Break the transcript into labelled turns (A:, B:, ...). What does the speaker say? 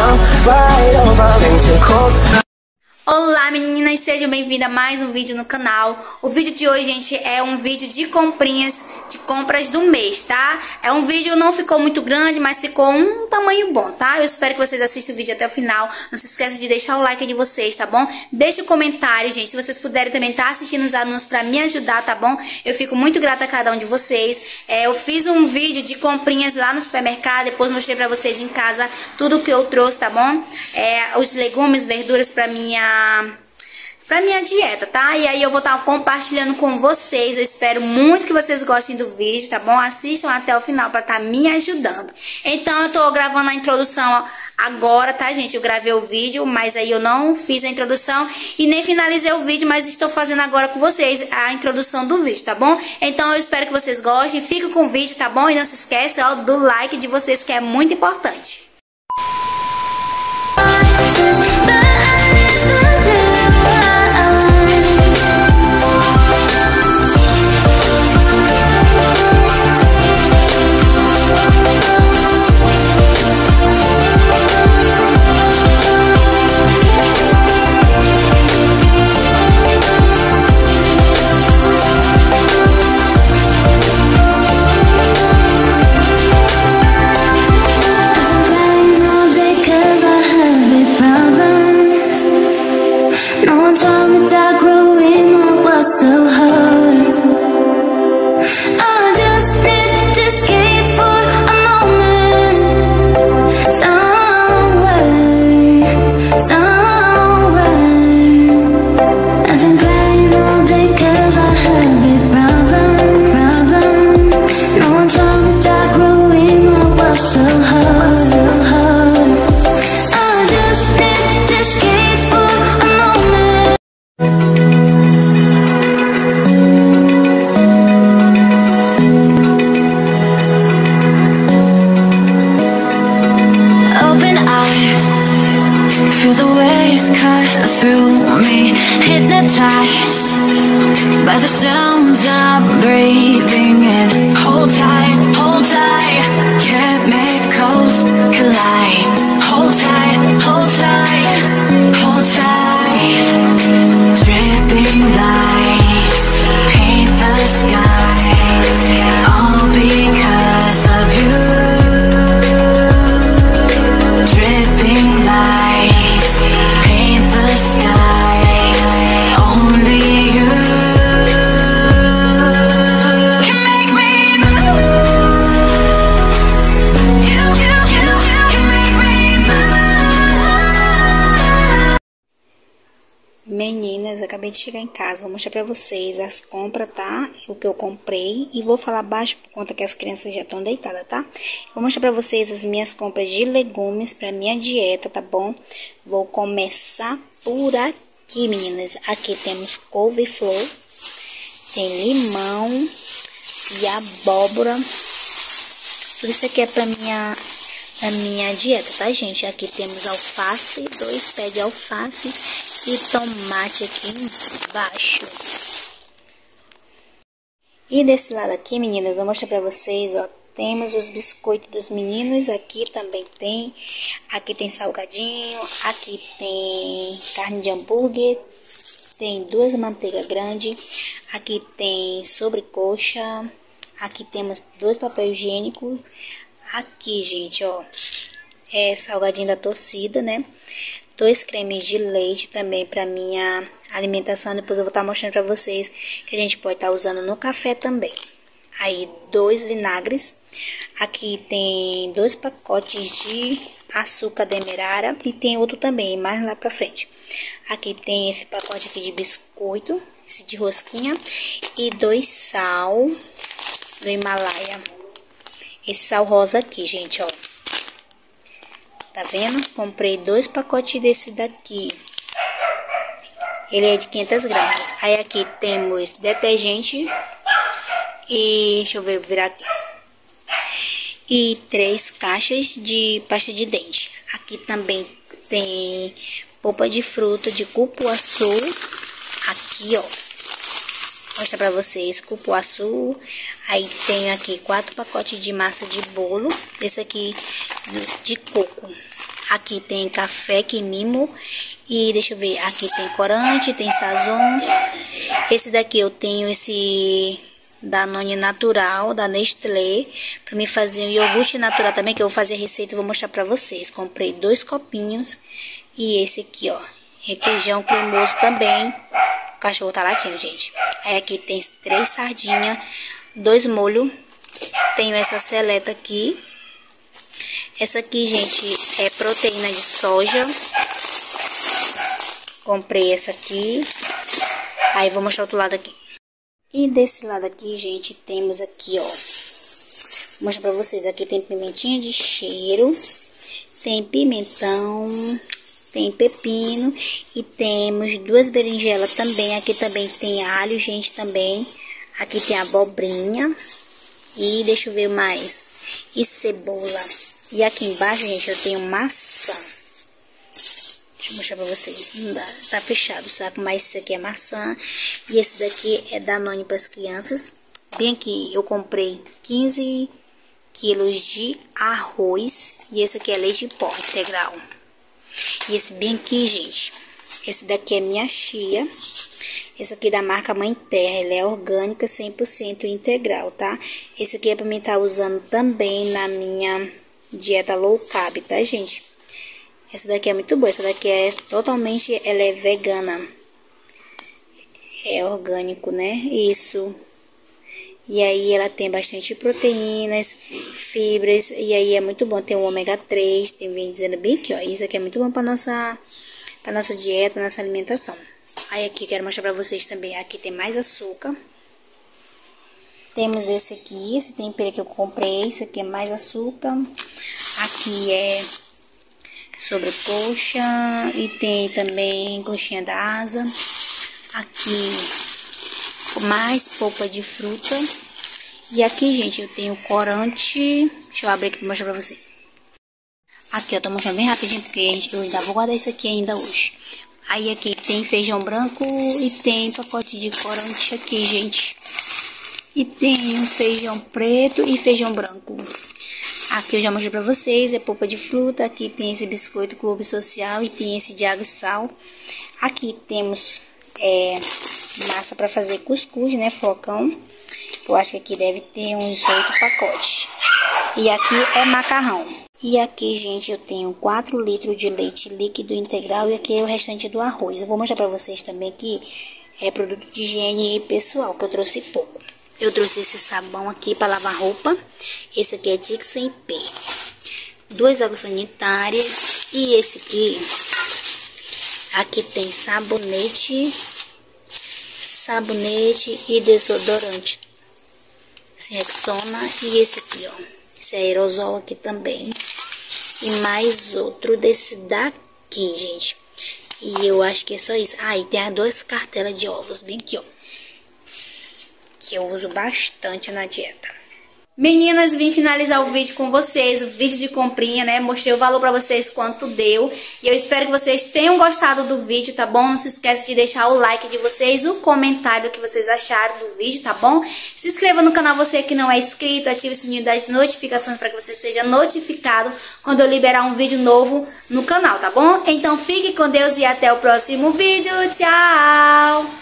A: jump right over into cold.
B: Olá meninas, sejam bem-vindas a mais um vídeo no canal. O vídeo de hoje, gente, é um vídeo de compras do mês, tá? É um vídeo, não ficou muito grande, mas ficou um tamanho bom, tá? Eu espero que vocês assistam o vídeo até o final. Não se esqueça de deixar o like de vocês, tá bom? Deixe o comentário, gente, se vocês puderem também estar assistindo os anúncios pra me ajudar, tá bom? Eu fico muito grata a cada um de vocês. Eu fiz um vídeo de comprinhas lá no supermercado, depois mostrei pra vocês em casa tudo que eu trouxe, tá bom? Os legumes, verduras pra minha dieta, tá? E aí eu vou estar compartilhando com vocês. Eu espero muito que vocês gostem do vídeo, tá bom? Assistam até o final pra estar me ajudando. Então eu tô gravando a introdução agora, tá, gente? Eu gravei o vídeo, mas aí eu não fiz a introdução e nem finalizei o vídeo, mas estou fazendo agora com vocês a introdução do vídeo, tá bom? Então eu espero que vocês gostem. Fiquem com o vídeo, tá bom? E não se esqueça, ó, do like de vocês, que é muito importante.
C: Feel the waves cut through me, hypnotized by the sounds I'm breathing in. Hold tight, chemicals collide. Hold tight, hold tight, hold tight. Dripping lights paint the skies, all because of you. Dripping lights paint the skies, only you can make me move. You can make me move.
B: Meninas, acabei de chegar em casa, vou mostrar pra vocês as compras, tá? O que eu comprei e vou falar baixo por conta que as crianças já estão deitadas, tá? Vou mostrar pra vocês as minhas compras de legumes pra minha dieta, tá bom? Vou começar por aqui, meninas. Aqui temos couve-flor, tem limão e abóbora. Tudo isso aqui é pra minha dieta, tá, gente? Aqui temos alface, 2 pés de alface e tomate aqui embaixo. E desse lado aqui, meninas, vou mostrar pra vocês, ó. Temos os biscoitos dos meninos, aqui também tem. Aqui tem salgadinho, aqui tem carne de hambúrguer, tem 2 manteigas grandes, aqui tem sobrecoxa, aqui temos 2 papel higiênico. Aqui, gente, ó, é salgadinho da torcida, né? 2 cremes de leite também para minha alimentação. Depois eu vou estar mostrando para vocês que a gente pode estar usando no café também. Aí 2 vinagres. Aqui tem 2 pacotes de açúcar demerara e tem outro também, mais lá pra frente. Aqui tem esse pacote aqui de biscoito, esse de rosquinha, e 2 sal do Himalaia. Esse sal rosa aqui, gente, ó. Tá vendo? Comprei 2 pacotes desse daqui. Ele é de 500 gramas. Aí aqui temos detergente e... deixa eu ver, vou virar aqui. E 3 caixas de pasta de dente. Aqui também tem polpa de fruta de cupuaçu. Aqui, ó. Vou mostrar pra vocês, cupuaçu. Aí tenho aqui 4 pacotes de massa de bolo. Esse aqui de coco. Aqui tem café Quimimo. E deixa eu ver, aqui tem corante, tem sazon. Esse daqui eu tenho esse Danone natural, da Nestlé, pra me fazer um iogurte natural também, que eu vou fazer a receita e vou mostrar pra vocês. Comprei 2 copinhos. E esse aqui, ó, requeijão cremoso também. O cachorro tá latindo, gente. Aí aqui tem 3 sardinhas, 2 molhos. Tenho essa seleta aqui. Essa aqui, gente, é proteína de soja. Comprei essa aqui. Aí vou mostrar o outro lado aqui. E desse lado aqui, gente, temos aqui, ó. Vou mostrar pra vocês. Aqui tem pimentinha de cheiro. Tem pimentão. Tem pepino. E temos 2 berinjelas também. Aqui também tem alho, gente, também. Aqui tem abobrinha. E deixa eu ver mais. E cebola. E aqui embaixo, gente, eu tenho maçã. Deixa eu mostrar pra vocês. Não dá, tá fechado o saco, mas isso aqui é maçã. E esse daqui é Danone para as crianças. Bem aqui, eu comprei 15 quilos de arroz. E esse aqui é leite em pó integral. E esse bem aqui, gente, esse daqui é minha chia. Esse aqui é da marca Mãe Terra. Ele é orgânica, 100% integral, tá? Esse aqui é pra mim estar usando também na minha dieta low carb, tá, gente? Essa daqui é muito boa. Essa daqui é totalmente, ela é vegana. É orgânico, né? Isso. E aí ela tem bastante proteínas, fibras. E aí é muito bom. Tem o ômega 3, tem bem dizendo bem aqui, ó. Isso aqui é muito bom pra nossa dieta, nossa alimentação. Aí aqui quero mostrar pra vocês também. Aqui tem mais açúcar. Temos esse aqui, esse tempero que eu comprei. Esse aqui é mais açúcar. Aqui é sobrecoxa. E tem também coxinha da asa. Aqui mais polpa de fruta. E aqui, gente, eu tenho corante. Deixa eu abrir aqui pra mostrar pra vocês. Aqui eu tô mostrando bem rapidinho, porque eu ainda vou guardar isso aqui ainda hoje. Aí aqui tem feijão branco e tem pacote de corante aqui, gente. E tem um feijão preto e feijão branco. Aqui eu já mostrei pra vocês, é polpa de fruta. Aqui tem esse biscoito Clube Social e tem esse de água e sal. Aqui temos massa pra fazer cuscuz, né, flocão. Eu acho que aqui deve ter uns 8 pacotes. E aqui é macarrão. E aqui, gente, eu tenho 4 litros de leite líquido integral e aqui é o restante do arroz. Eu vou mostrar pra vocês também que é produto de higiene pessoal, que eu trouxe pouco. Eu trouxe esse sabão aqui pra lavar roupa. Esse aqui é Tixempé. 2 águas sanitárias. E esse aqui tem sabonete e desodorante. Esse Rexona e esse aqui, ó. Esse aerosol aqui também. E mais outro desse daqui, gente. E eu acho que é só isso. Ah, e tem as 2 cartelas de ovos bem aqui, ó. Que eu uso bastante na dieta. Meninas, vim finalizar o vídeo com vocês, o vídeo de comprinha, né? Mostrei o valor pra vocês, quanto deu. E eu espero que vocês tenham gostado do vídeo, tá bom? Não se esqueça de deixar o like de vocês, o comentário do que vocês acharam do vídeo, tá bom? Se inscreva no canal, você que não é inscrito, ative o sininho das notificações para que você seja notificado quando eu liberar um vídeo novo no canal, tá bom? Então fique com Deus e até o próximo vídeo. Tchau!